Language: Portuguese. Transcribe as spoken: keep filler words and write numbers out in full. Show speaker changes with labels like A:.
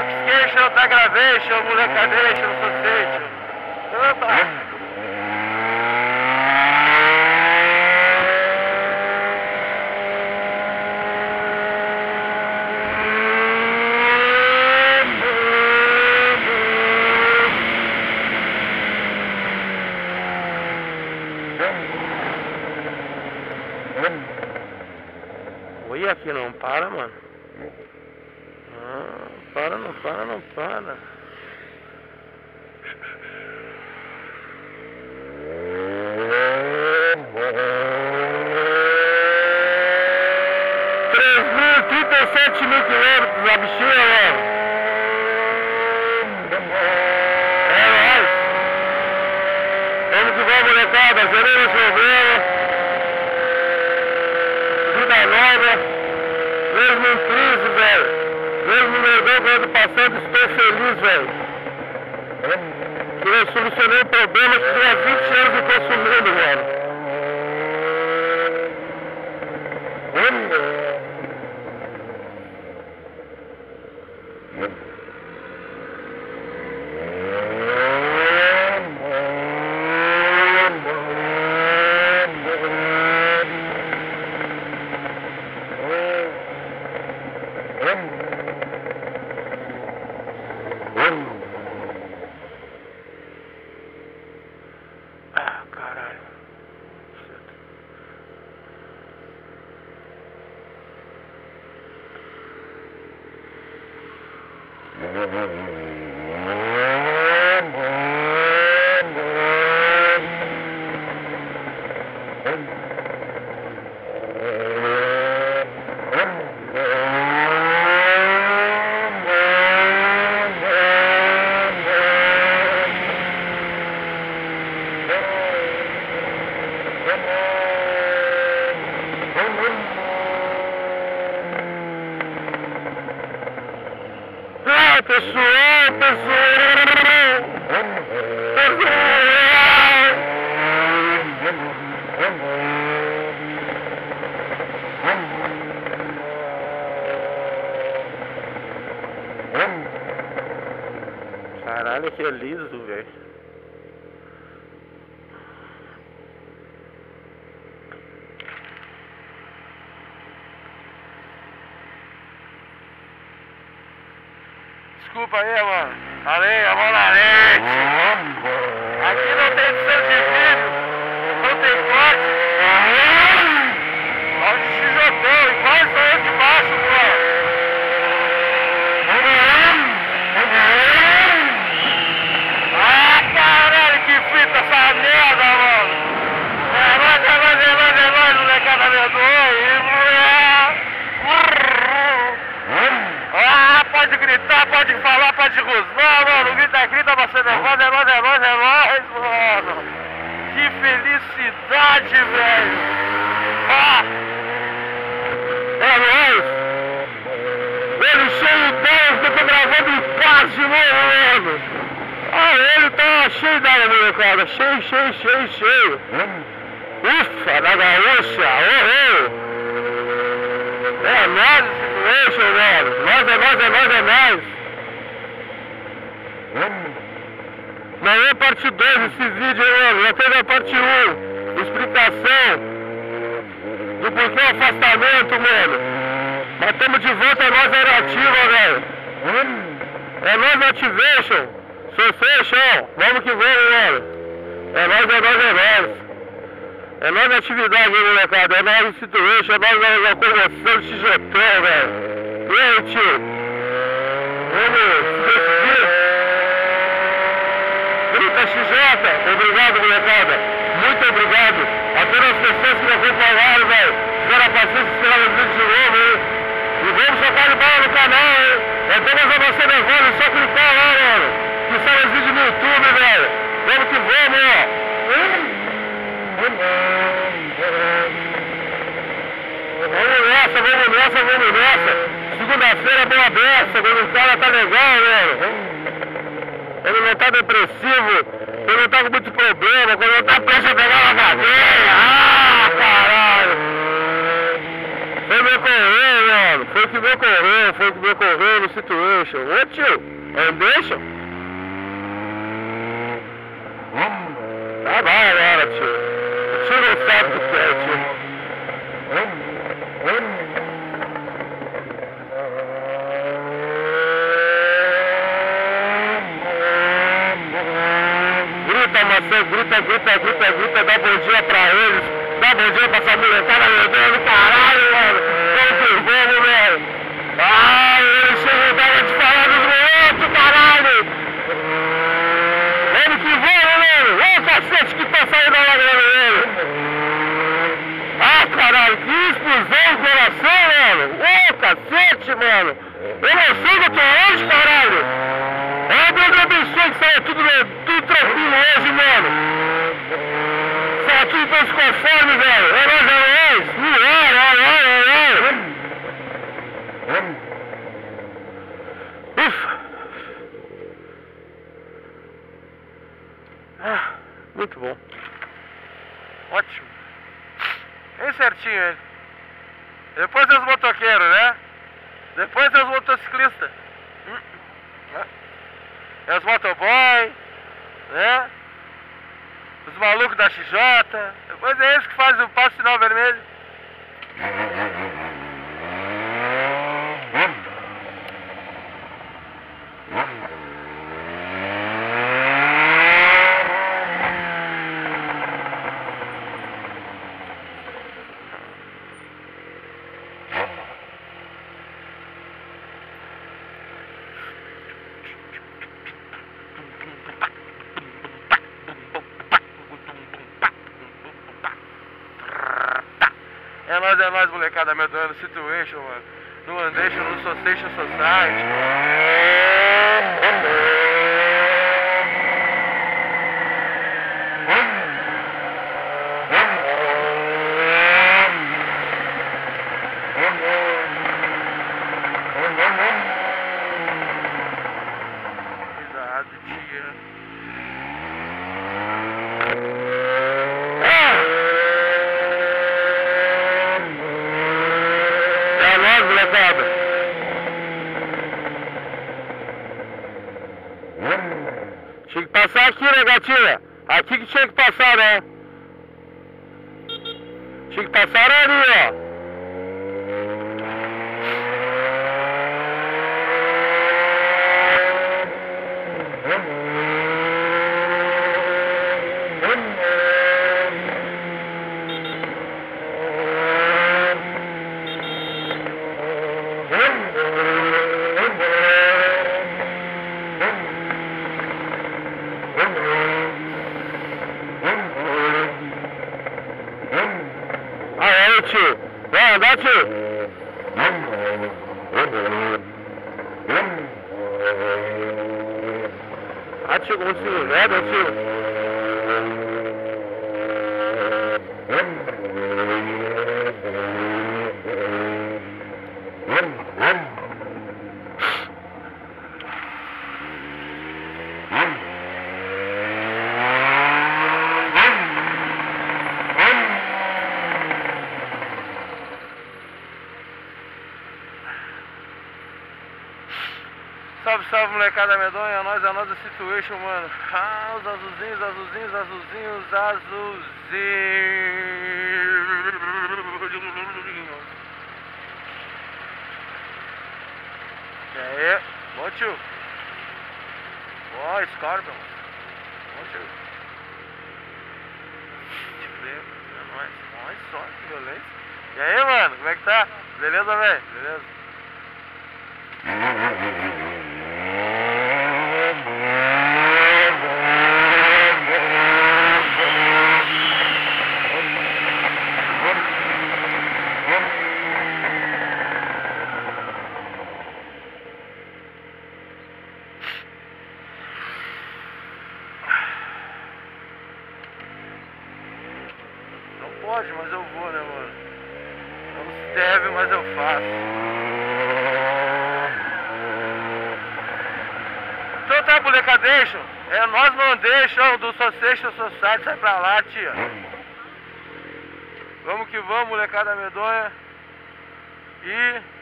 A: Upscation, Degradation, Molecadation, Society. Opa! Oi, aqui não para, mano. Ah, para, não para, não para. três mil e trinta e sete mil quilômetros, a bichinha, mano. É nóis. Vamos que vamos, molecada. Zerando o problema. Vida nova. Mesmo em crise, velho. Mesmo no ano passado, estou feliz, velho. Que eu solucionei um problema que tinha vinte anos me consumindo, velho. Ah, caralho. Ah, pessoal, pessoal, caralho, que é liso, velho. Desculpa aí, mano. Valeu, a mão na rede. Aqui não tem edição de vídeo, não tem corte. Olha o X J, igual essa aí de baixo, mano. Ah, caralho, que fita essa merda, mano. É nóis, é nóis, é nóis, é nóis, molecada medonha. Ah, pode gritar, pode falar, pode rosnar, mano. Grita, grita, você nervosa, é nóis, é nóis, é nóis, mano. Que felicidade, velho. Ah, é nóis. Ele cheio dez, que eu tô gravando em paz de novo, mano. Ah, ele tá cheio d'água, molecada. Cheio, cheio, cheio, cheio. Ufa, da gaúcha, oh, oh. É nóis, situation, mano. Nós é nós, é nós, é nós. Amanhã parte dois desse vídeo, mano. Já teve a parte um. Explicação do porquê o afastamento, mano. Mas estamos de volta, é nós ativa, velho. É nós motivation. Sensation. Vamos que vamos, mano. É nós, é nós, é nós. É nós na atividade, hein, molecada. É nós no situation, é nós na locomoção de X J, velho. E aí, tio? Vamos se decidir? Grita X J. Obrigado, molecada. Muito obrigado a todas as pessoas que me acompanharam, velho. Tiveram a paciência de esperar o vídeo de novo, hein? E vamos soltar de bola no canal, hein? É todas a você nervosa, só clicar lá, mano. Que sai os vídeos no YouTube, velho. Vamos que vamos, ó. Vamos nessa, vamos nessa, vamos nessa. Segunda-feira boa beça, quando o cara tá legal, velho. Ele não tá depressivo, ele não tá com muito problema, quando ele tá prestes a pegar uma cadeia. Ah, caralho. me ocorreu, mano. Foi o que me ocorreu, foi o que me ocorreu no situation. Ô tio, Anderson? Tá bom agora, tio. O tio não sabe o que é, tio. Grita, maçã, grita, grita, grita, grita, dá bom dia pra eles. Dá bom dia pra essa molecada medonha, caralho, mano. Vamos que vamos, velho. Ah, eles chegam dava de falar dos moleques, caralho. Vamos que vamos, mano. Ô, cacete que tá saindo da lagoa, velho. Ah, caralho, que explosão no coração, mano. Ô, cacete, mano. Eu não sei que eu tô hoje, caralho. Ah, Deus abençoe que saia tudo, tudo tranquilo hoje, mano. Saia tudo todos conforme, velho. É nóis, é nóis. Mulher, é nóis, é nóis. Ufa. Ah, muito bom. Ótimo. Bem certinho ele. Depois é os motoqueiros, né? Depois é os motociclistas. É os motoboy, né? Os malucos da X J. Depois é eles que fazem o passo sinal vermelho. É nóis, é nóis, molecada, medonha no situation, mano. No Andation, no Social Society. Cuidado, tia. Tinha que passar aqui, né, gatinha? Aqui que tinha que passar, né? Tinha que passar ali, ó. Aí, tio. Vai andar, tio. Ah, tio, como se leva, tio. Salve, salve, molecada medonha, é nóis, é nóis da situation, mano. Ah, os azulzinhos, azulzinhos, azulzinhos, azulzinhos. E aí, bom tio. Ó, Scorpion. Bom tio. É nóis, nóis, só, que violência. E aí, mano, como é que tá? Beleza, velho? Beleza? Não pode, mas eu vou, né, mano? Não se deve, mas eu faço. Então tá, molecadation. É nós não deixam do Social Society, sai pra lá, tia. Vamos que vamos, molecada medonha. E